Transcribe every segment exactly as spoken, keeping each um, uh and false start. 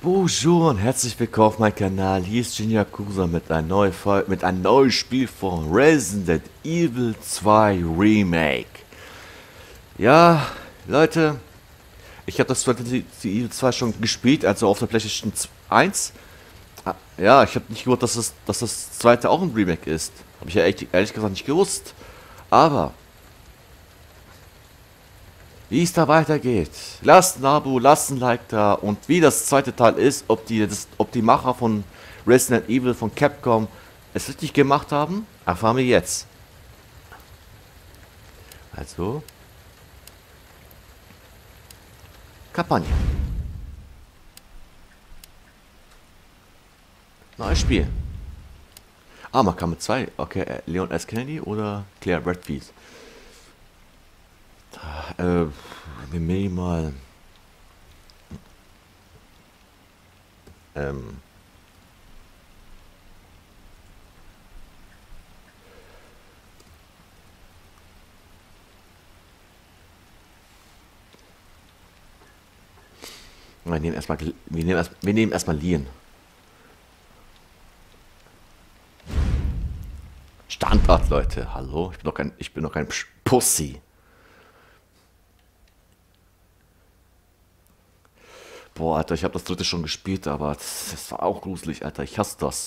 Bonjour und herzlich willkommen auf meinem Kanal. Hier ist Jin Yakuza mit einem neuen Fall, mit einem neuen Spiel von Resident Evil zwei Remake. Ja, Leute, ich habe das Resident Evil zwei schon gespielt, also auf der PlayStation eins. Ja, ich habe nicht gewusst, dass das, dass das zweite auch ein Remake ist. Habe ich ja ehrlich, ehrlich gesagt nicht gewusst. Aber wie es da weitergeht, lasst ein Abo, lasst ein Like da und wie das zweite Teil ist, ob die, das, ob die Macher von Resident Evil von Capcom es richtig gemacht haben, erfahren wir jetzt. Also, Kampagne. Neues Spiel. Ah, man kann mit zwei. Okay, Leon S. Kennedy oder Claire Redfield. Äh, wir nehmen mal. Ähm. Wir nehmen erstmal. Wir nehmen erst, wir nehmen erstmal Leon. Standard, Leute. Hallo, ich bin doch kein, ich bin doch kein Pussy. Boah, Alter, ich habe das dritte schon gespielt, aber das, das war auch gruselig, Alter. Ich hasse das.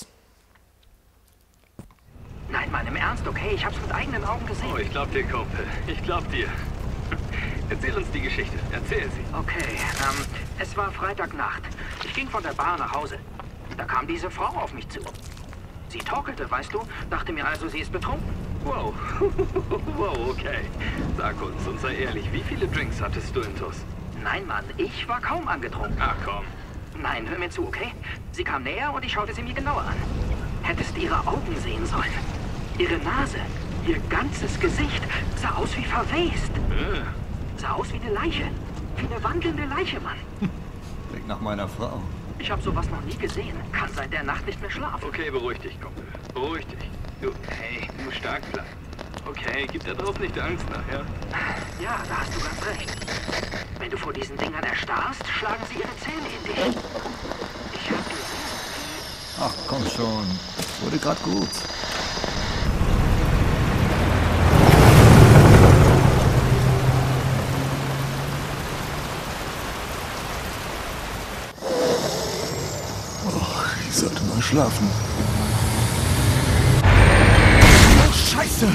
Nein, Mann, im Ernst, okay? Ich hab's mit eigenen Augen gesehen. Oh, ich glaub dir, Kumpel. Ich glaub dir. Erzähl uns die Geschichte. Erzähl sie. Okay, ähm, es war Freitagnacht. Ich ging von der Bar nach Hause. Da kam diese Frau auf mich zu. Sie torkelte, weißt du? Dachte mir also, sie ist betrunken. Wow. Wow, okay. Sag uns und sei ehrlich, wie viele Drinks hattest du intus? Nein, Mann, ich war kaum angetrunken. Ach komm. Nein, hör mir zu, okay? Sie kam näher und ich schaute sie mir genauer an. Hättest ihre Augen sehen sollen. Ihre Nase, ihr ganzes Gesicht sah aus wie verwest. Äh. Sah aus wie eine Leiche. Wie eine wandelnde Leiche, Mann. Klingt nach meiner Frau. Ich habe sowas noch nie gesehen. Kann seit der Nacht nicht mehr schlafen. Okay, beruhig dich, Kumpel. Beruhig dich. Du, hey, du musst stark bleiben. Okay, gib da drauf nicht Angst nachher. Ja, da hast du ganz recht. Wenn du vor diesen Dingern erstarrst, schlagen sie ihre Zähne in dich. Ich hab gesehen. Ach, komm schon. Wurde grad gut. Oh, ich sollte mal schlafen. Oh, Scheiße!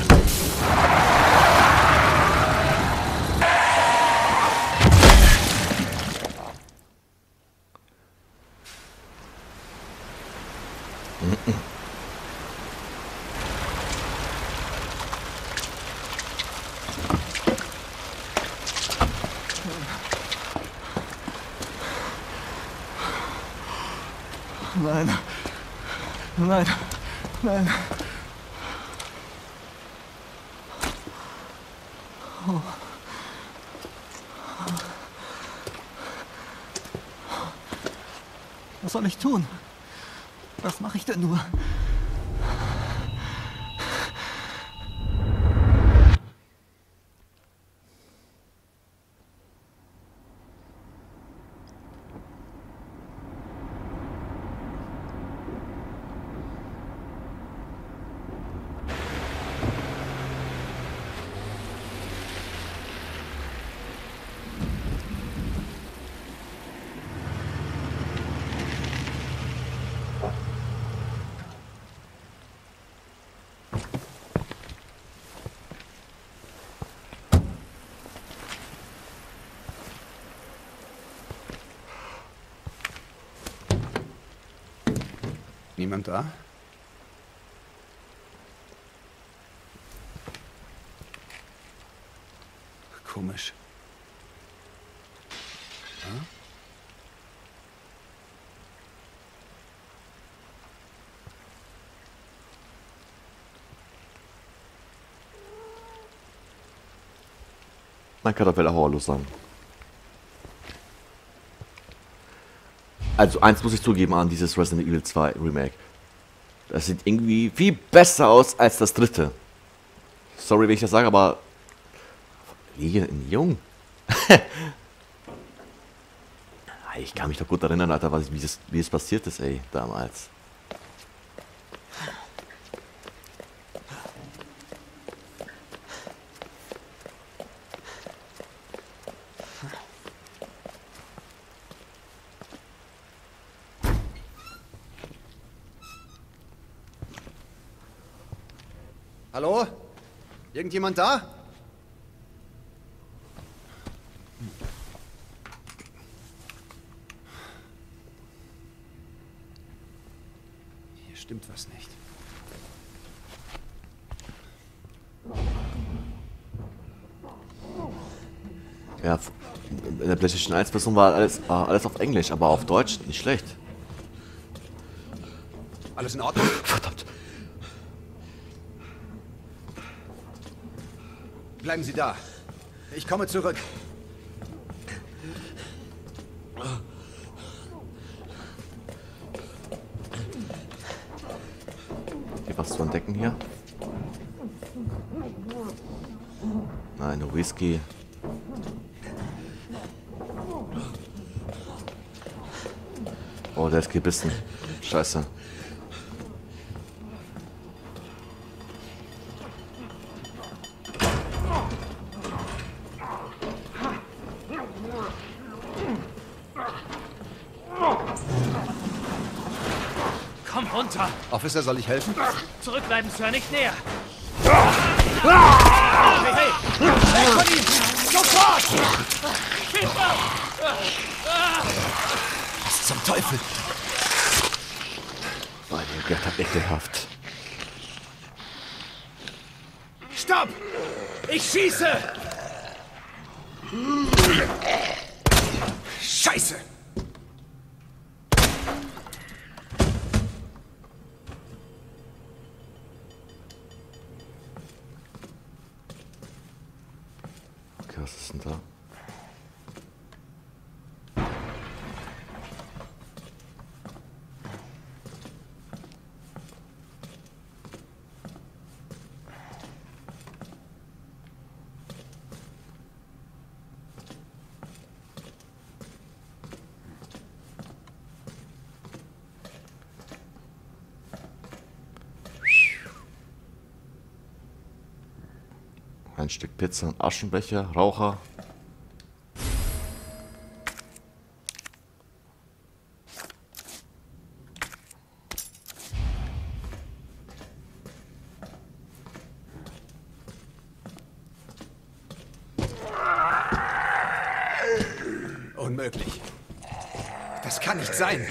Nein. Nein. Nein. Oh. Was soll ich tun? Was mache ich denn nur? Niemand da? Komisch. Hm? Man kann doch wieder horrorlos sein. Also eins muss ich zugeben an dieses Resident Evil zwei Remake. Das sieht irgendwie viel besser aus als das dritte. Sorry, wenn ich das sage, aber... Leon in Jung? Ich kann mich doch gut erinnern, Alter, was, wie, das, wie es passiert ist, ey, damals. Hallo? Irgendjemand da? Hier stimmt was nicht. Ja, in der PlayStation eins Version war alles, war alles auf Englisch, aber auf Deutsch nicht schlecht. Alles in Ordnung? Verdammt. Bleiben Sie da. Ich komme zurück. Hier was zu entdecken hier? Nein, nur Whisky. Oh, der ist gebissen. Scheiße. Komm runter! Officer, soll ich helfen? Zurückbleiben, Sir, nicht näher! Hey, hey! Hey, von ihm! Sofort! Was zum Teufel? Meine Götter, ekelhaft. Stopp! Ich schieße! Scheiße! Okay, was ist denn da? Ein Stück Pizza, ein Aschenbecher, Raucher. Unmöglich. Das kann nicht sein.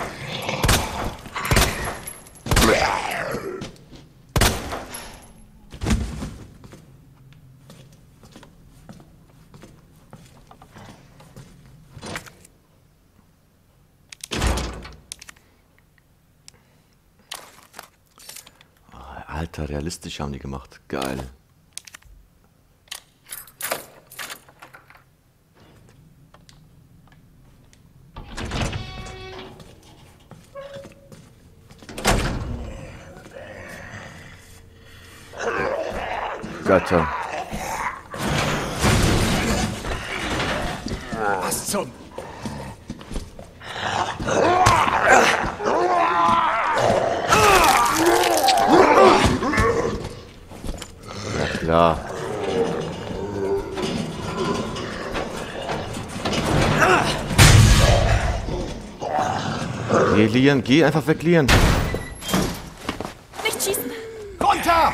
Alter, realistisch haben die gemacht. Geil. Götter. Was zum... Ja. Geh, Lian, geh einfach weg, Lian. Nicht schießen! Runter!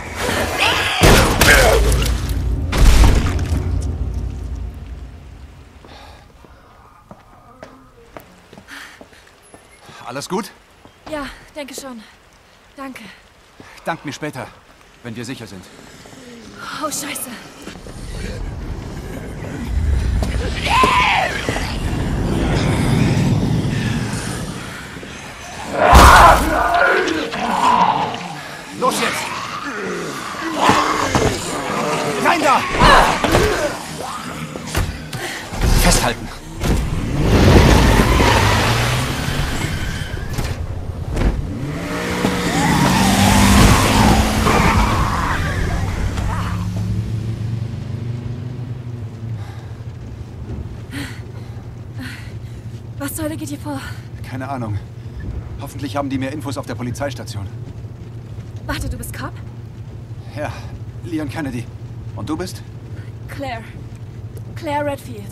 Alles gut? Ja, denke schon. Danke. Dank mir später, wenn wir sicher sind. Oh, Scheiße. Los jetzt! Rein da! Festhalten! zur Hölle geht hier vor? Keine Ahnung. Hoffentlich haben die mehr Infos auf der Polizeistation. Warte, du bist Cop? Ja, Leon Kennedy. Und du bist? Claire. Claire Redfield.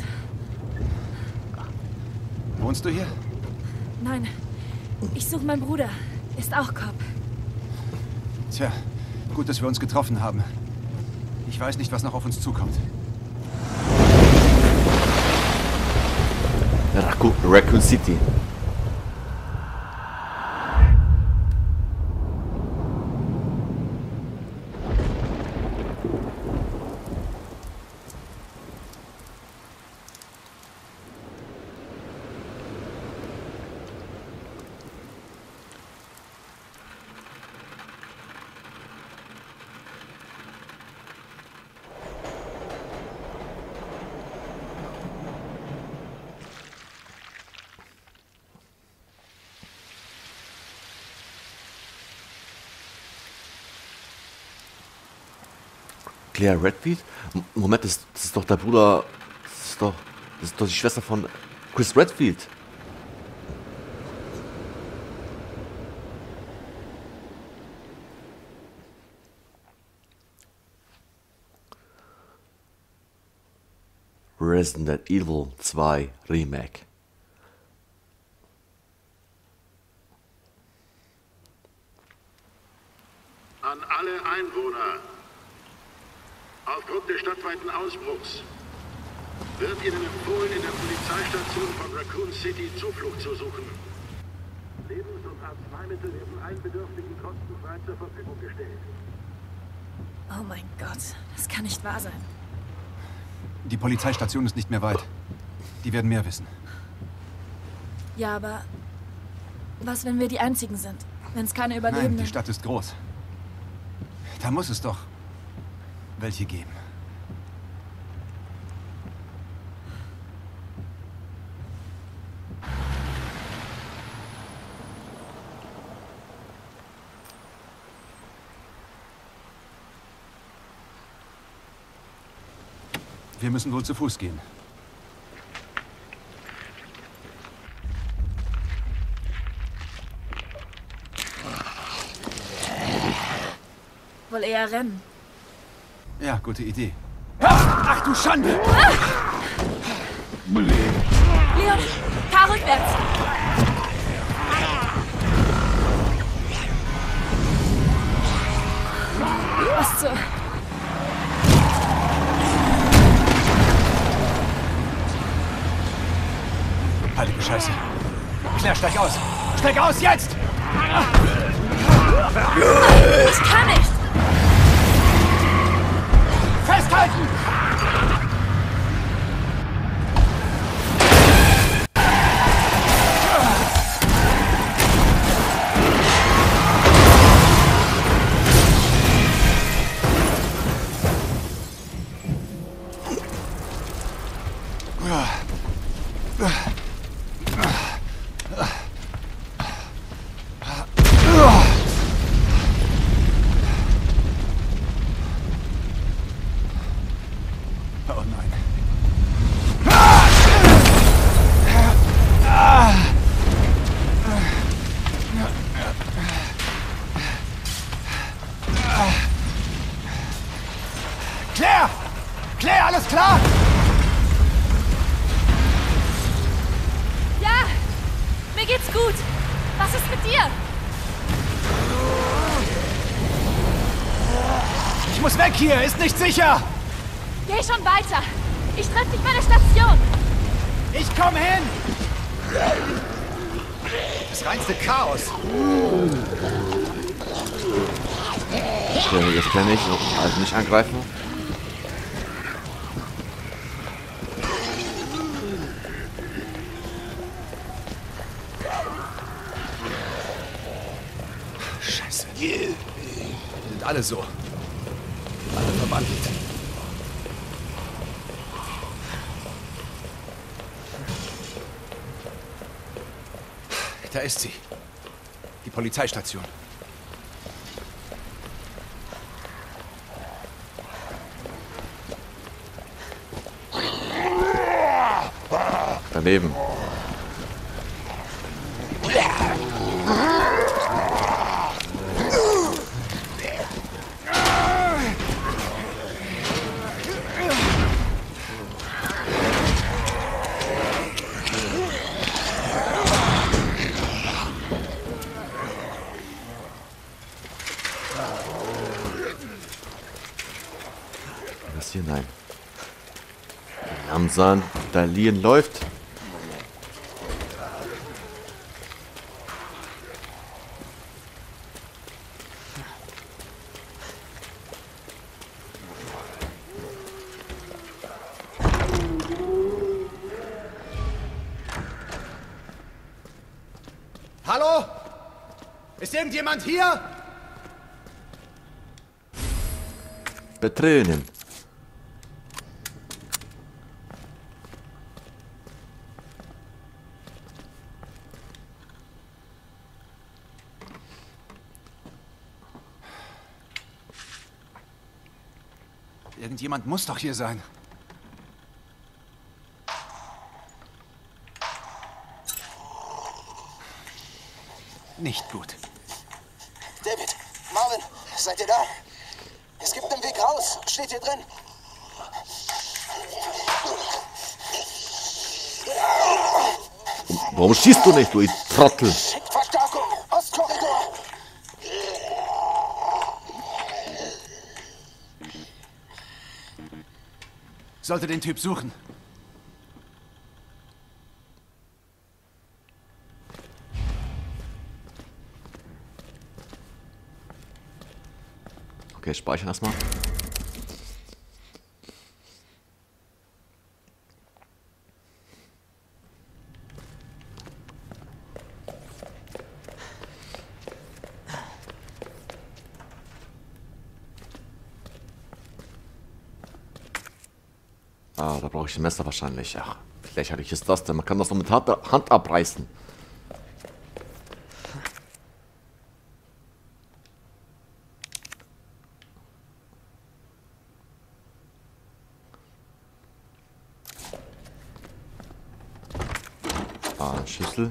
Wohnst du hier? Nein, ich suche meinen Bruder. Ist auch Cop. Tja, gut, dass wir uns getroffen haben. Ich weiß nicht, was noch auf uns zukommt. Raccoon, Raccoon City. Claire Redfield? M- Moment, das, das ist doch der Bruder. Das ist doch. Das ist doch die Schwester von Chris Redfield. Resident Evil zwei Remake. An alle Einwohner. Aufgrund des stadtweiten Ausbruchs wird Ihnen empfohlen, in der Polizeistation von Raccoon City Zuflucht zu suchen. Lebens- und Arzneimittel werden allen Bedürftigen kostenfrei zur Verfügung gestellt. Oh mein Gott, das kann nicht wahr sein. Die Polizeistation ist nicht mehr weit. Die werden mehr wissen. Ja, aber was, wenn wir die Einzigen sind? Wenn es keine Nein, Überlebenden... die Stadt ist groß. Da muss es doch welche geben. Wir müssen wohl zu Fuß gehen. Wohl eher rennen. Ja, gute Idee. Ach du Schande! Leon, fahr rückwärts! Was zur... Heilige Scheiße. Claire, steig aus! Steig aus, jetzt! Ich kann nicht! Festhalten! Oh nein. Claire! Claire, alles klar? Ja, mir geht's gut. Was ist mit dir? Ich muss weg hier, ist nicht sicher! Geh schon weiter. Ich treffe dich bei der Station. Ich komm hin! Das reinste Chaos. Okay, das kenne ich. Also nicht angreifen. Scheiße. Wir sind alle so. Alle verwandelt. Da ist sie. Die Polizeistation. Daneben. Was hier? Nein. Lamsan, Dalian läuft. Hallo? Ist irgendjemand hier? Betrönen. Irgendjemand muss doch hier sein. Nicht gut. David, Marvin, seid ihr da? Es gibt einen Weg raus. Steht hier drin. Warum schießt du nicht, du Trottel? Schickt Verstärkung. Ostkorridor. Sollte den Typ suchen. Okay, speichern erstmal. Ah, da brauche ich ein Messer wahrscheinlich. Ach, wie lächerlich ist das denn? Man kann das doch mit Hand, Hand abreißen. Ah, ein Schlüssel.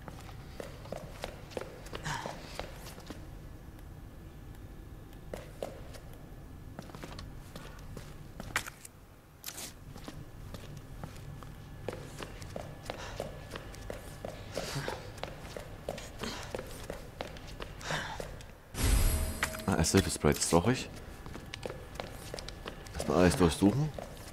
Ah, ein Silverspray, das brauche ich. Erstmal alles durchsuchen.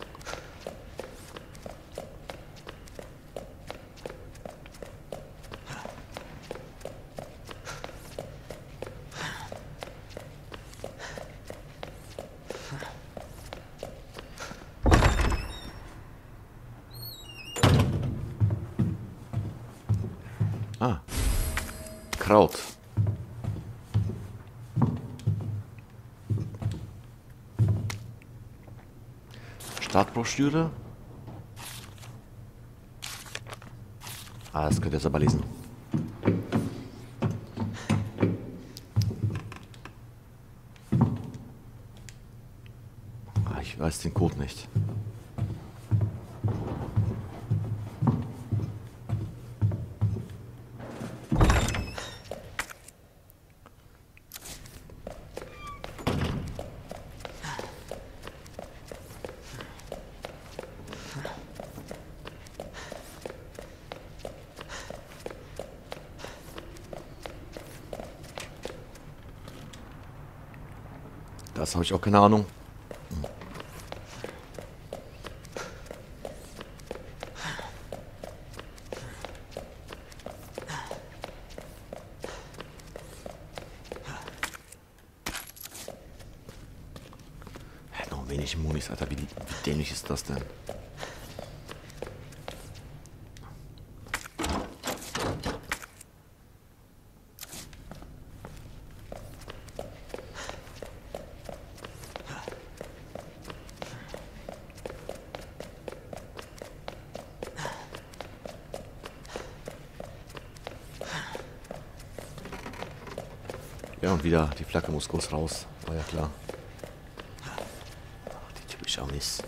Ah, Kraut. Startbroschüre. Ah, das könnt ihr jetzt aber lesen. Ah, ich weiß den Code nicht. Das habe ich auch keine Ahnung. Hm. Hä, noch wenig Munis, Alter. Wie, wie dämlich ist das denn? Ja, und wieder, die Flagge muss groß raus. War ja klar. Ach, die typische Amis.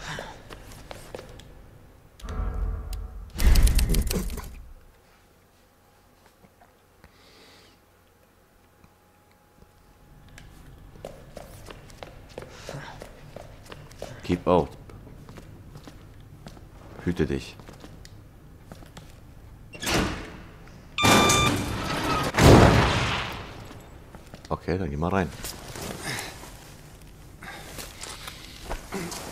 Keep out. Hüte dich. Okay, dann geh mal rein.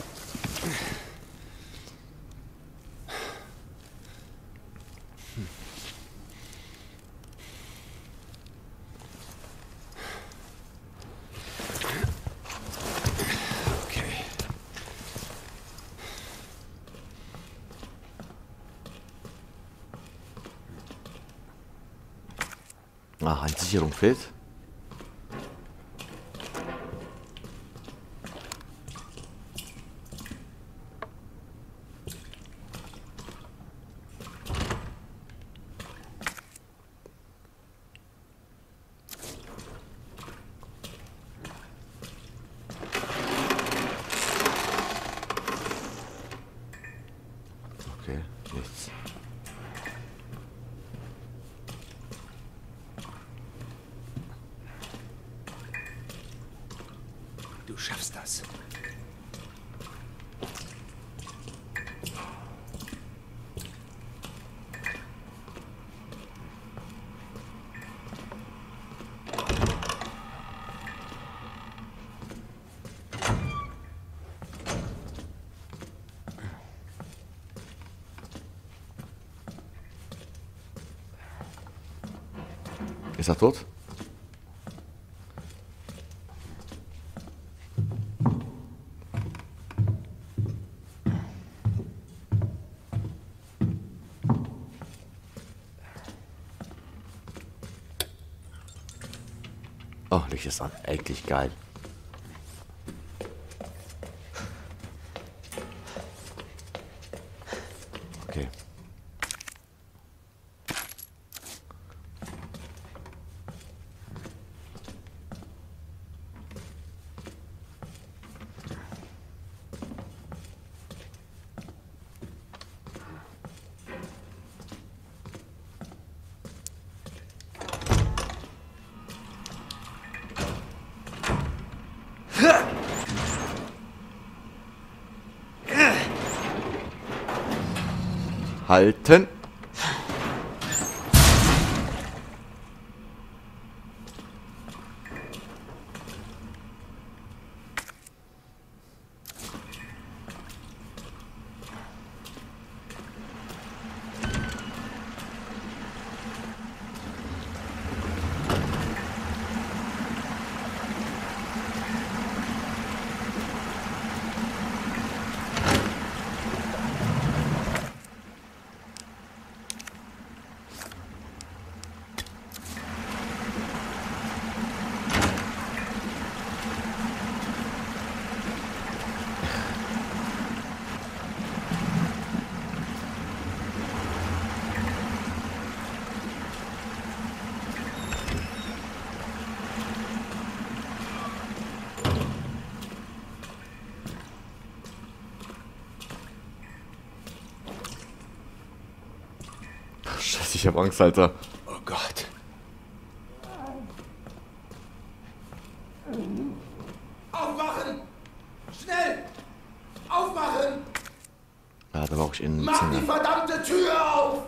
Ah, eine Sicherung fehlt. Okay, nichts. Du schaffst das. Ist er tot? Oh, Licht ist an. Eigentlich geil. Okay. Halten. Scheiße, ich hab Angst, Alter. Oh Gott. Aufmachen! Schnell! Aufmachen! Ja, da brauche ich in den Mach die Zimmer. verdammte Tür auf!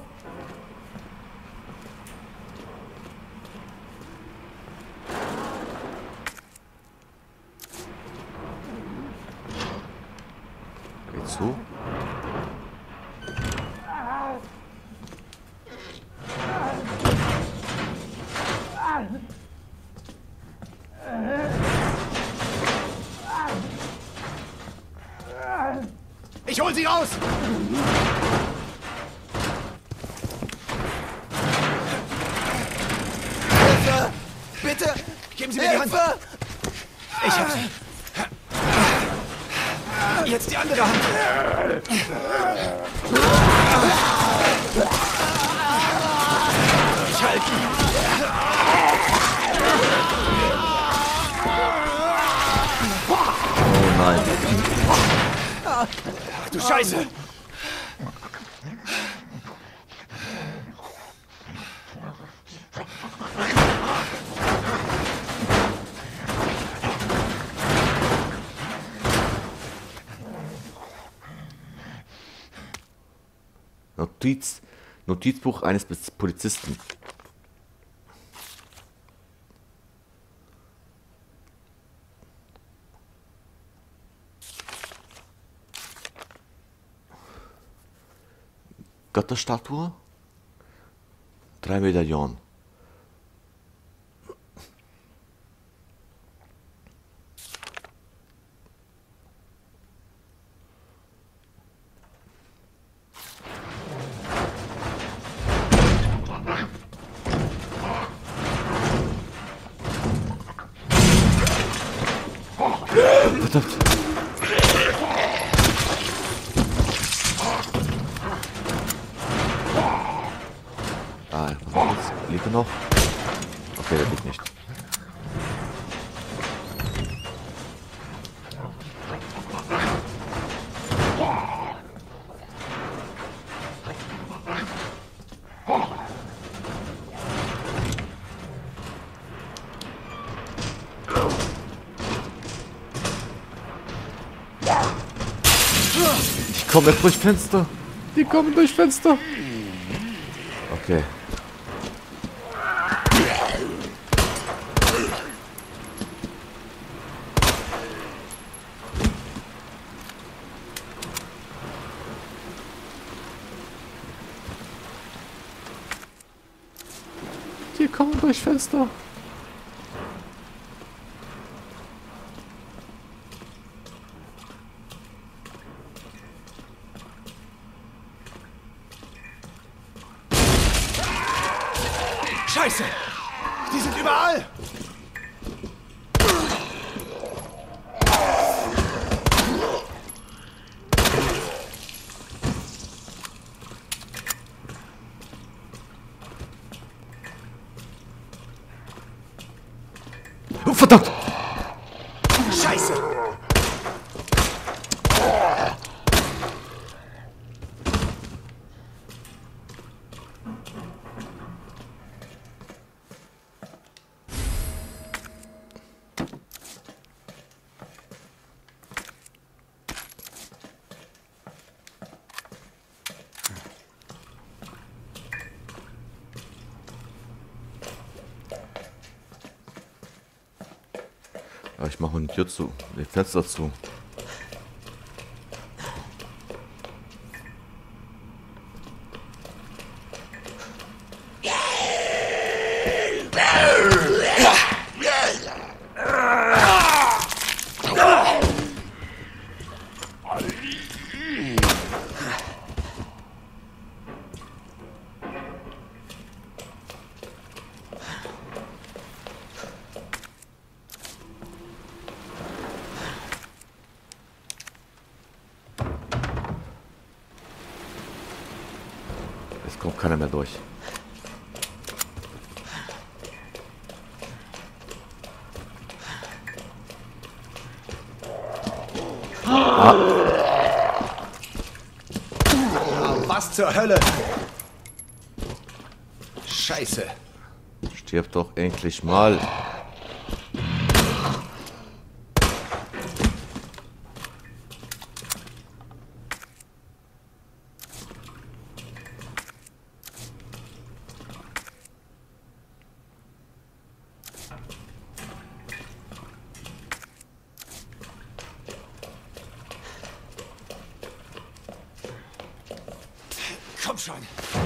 Geht zu. Ich hol sie raus! Hilfe! Bitte! Geben Sie mir die Hand! Ich hab sie. Jetzt die andere Hand! Durchhalten! Oh nein. Ach du Scheiße! Notiz, Notizbuch eines Polizisten. Götterstatue. Drei Medaillen. noch? Okay, der liegt nicht. Die kommen jetzt durch Fenster. Die kommen durch Fenster. Okay. Die kommen durch Fenster. Scheiße! Die sind überall! Oh, verdammt! Scheiße! Aber ich mache mal die Tür zu, die Fenster zu. Es kommt keiner mehr durch. Ah. Was zur Hölle? Scheiße. Stirb doch endlich mal. Komm schon.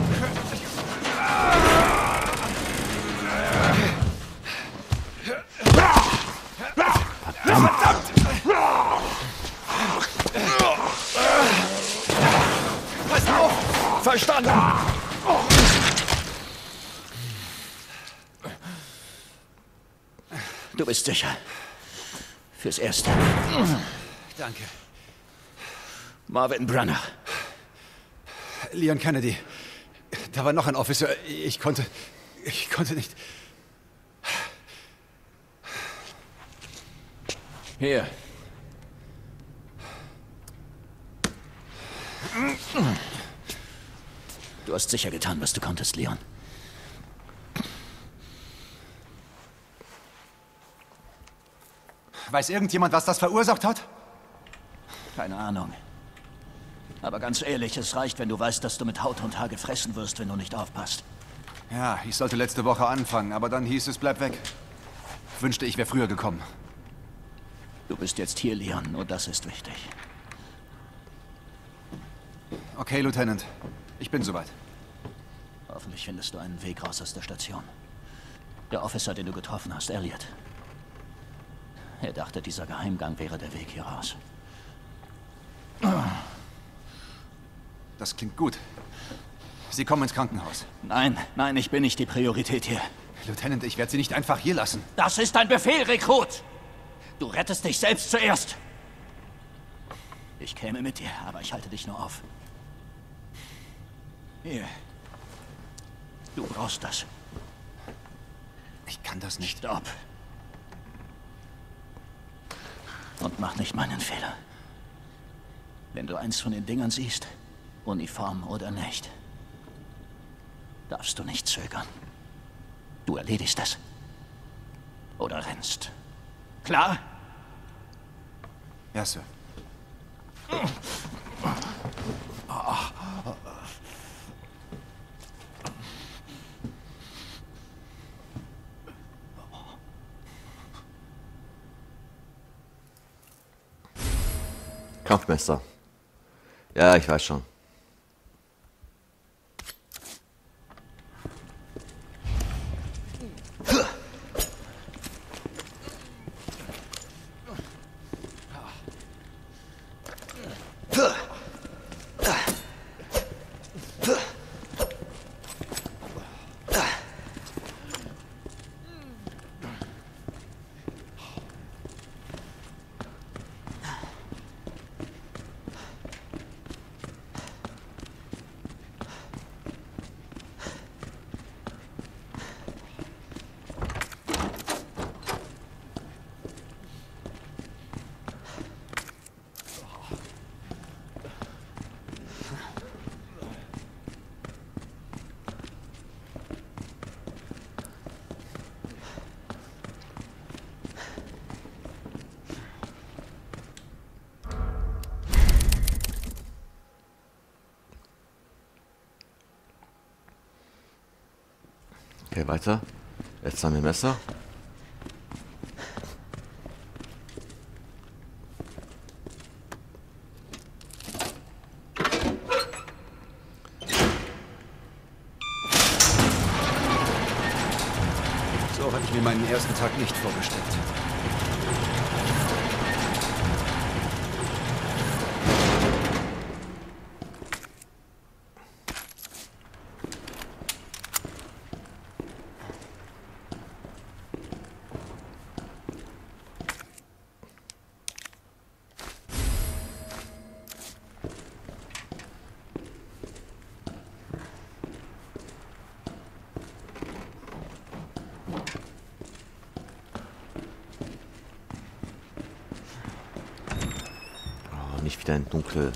Verdammt! Pass auf! Verstanden! Du bist sicher. Fürs Erste. Danke. Marvin Branagh. Leon Kennedy. Da war noch ein Officer. Ich konnte... Ich konnte nicht... Hier. Du hast sicher getan, was du konntest, Leon. Weiß irgendjemand, was das verursacht hat? Keine Ahnung. Aber ganz ehrlich, es reicht, wenn du weißt, dass du mit Haut und Haar gefressen wirst, wenn du nicht aufpasst. Ja, ich sollte letzte Woche anfangen, aber dann hieß es, bleib weg. Wünschte, ich wäre früher gekommen. Du bist jetzt hier, Leon, und das ist wichtig. Okay, Lieutenant. Ich bin soweit. Hoffentlich findest du einen Weg raus aus der Station. Der Officer, den du getroffen hast, Elliot. Er dachte, dieser Geheimgang wäre der Weg hier raus. Das klingt gut. Sie kommen ins Krankenhaus. Nein, nein, ich bin nicht die Priorität hier. Lieutenant, ich werde Sie nicht einfach hier lassen. Das ist ein Befehl, Rekrut! Du rettest dich selbst zuerst. Ich käme mit dir, aber ich halte dich nur auf. Hier. Du brauchst das. Ich kann das nicht. Stopp. Und mach nicht meinen Fehler. Wenn du eins von den Dingern siehst, Uniform oder nicht, darfst du nicht zögern. Du erledigst es. Oder rennst. Klar? Ja, Sir. Kampfmesser. Ja, ich weiß schon. Okay, weiter. Jetzt haben wir Messer. So hatte ich mir meinen ersten Tag nicht vorgestellt. Nicht wieder in Dunkel.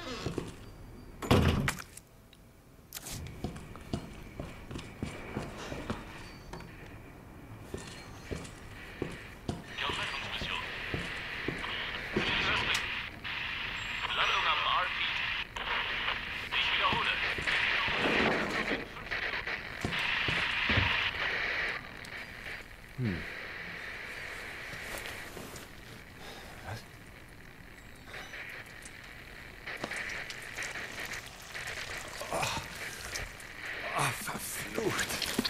Landung am R P. Ich wiederhole. Hm. Was? Oh. Oh, verflucht.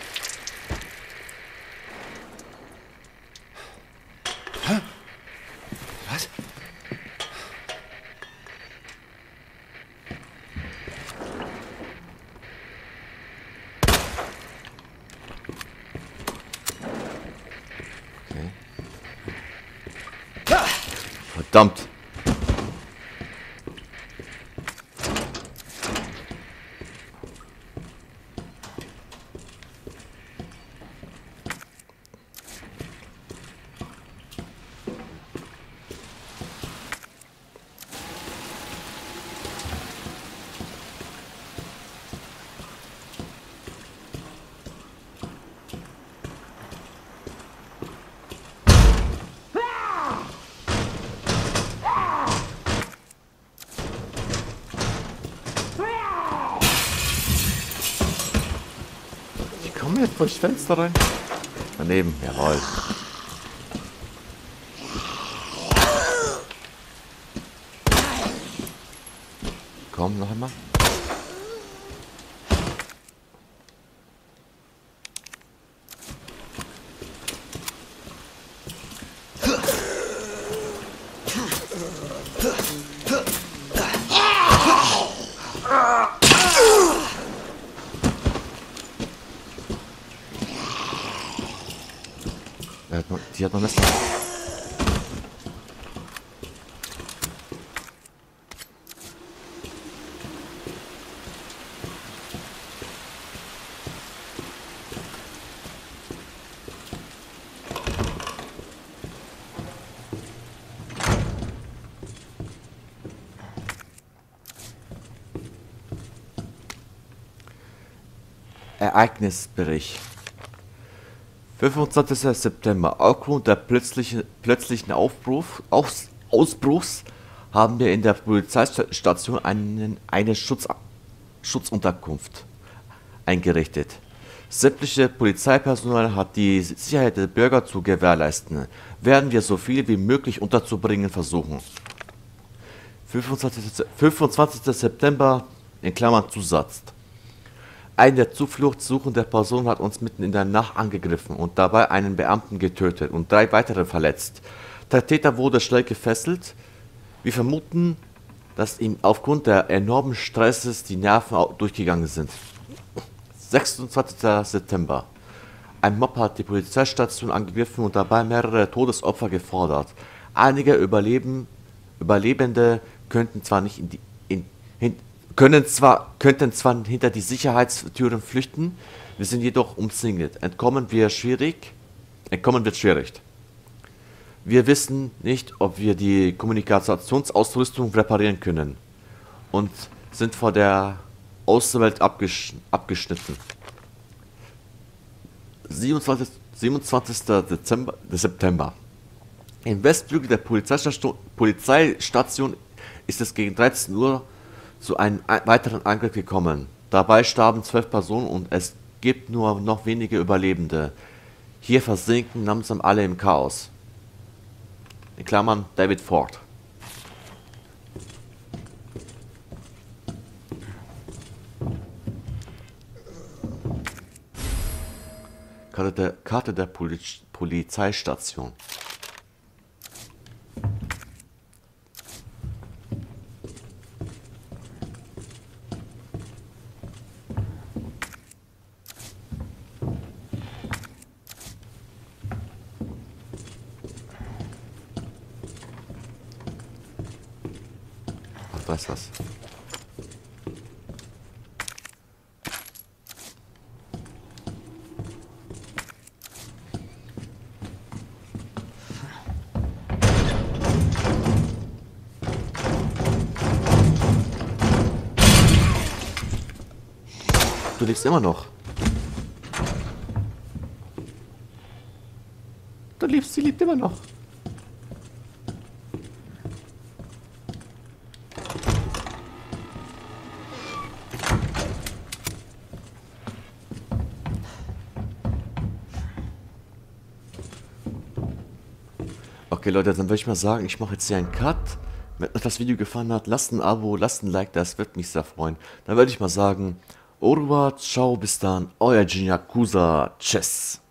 Hä? Was? Okay. Verdammt. Komm jetzt durchs Fenster rein. Daneben, jawohl. Komm, noch einmal. Er hat noch, die hat noch Messer. Ereignisbericht. fünfundzwanzigster September. Aufgrund der plötzlichen, plötzlichen Aufbruch, Aus, Ausbruchs haben wir in der Polizeistation einen, eine Schutz, Schutzunterkunft eingerichtet. Sämtliche Polizeipersonal hat die Sicherheit der Bürger zu gewährleisten. Werden wir so viel wie möglich unterzubringen versuchen. fünfundzwanzigster September, in Klammern Zusatz. Eine Zuflucht suchende Person hat uns mitten in der Nacht angegriffen und dabei einen Beamten getötet und drei weitere verletzt. Der Täter wurde schnell gefesselt. Wir vermuten, dass ihm aufgrund der enormen Stresses die Nerven durchgegangen sind. sechsundzwanzigster September. Ein Mob hat die Polizeistation angegriffen und dabei mehrere Todesopfer gefordert. Einige Überleben, Überlebende könnten zwar nicht in die, in, hin, können zwar, könnten zwar hinter die Sicherheitstüren flüchten, wir sind jedoch umzingelt. Entkommen wir schwierig, entkommen wird schwierig. Wir wissen nicht, ob wir die Kommunikationsausrüstung reparieren können und sind vor der Außenwelt abgesch abgeschnitten. siebenundzwanzigster September. Im Westflügel der Polizeistation, Polizeistation ist es gegen dreizehn Uhr zu einem weiteren Angriff gekommen. Dabei starben zwölf Personen und es gibt nur noch wenige Überlebende. Hier versinken langsam alle im Chaos. In Klammern David Ford. Karte der, Karte der Poli Polizeistation. Ach, da ist was. Du lebst immer noch. Du lebst, sie lebt immer noch. Okay Leute, dann würde ich mal sagen, ich mache jetzt hier einen Cut. Wenn euch das Video gefallen hat, lasst ein Abo, lasst ein Like, das wird mich sehr freuen. Dann würde ich mal sagen, au revoir, ciao, bis dann, euer Jin Yakuza, tschüss.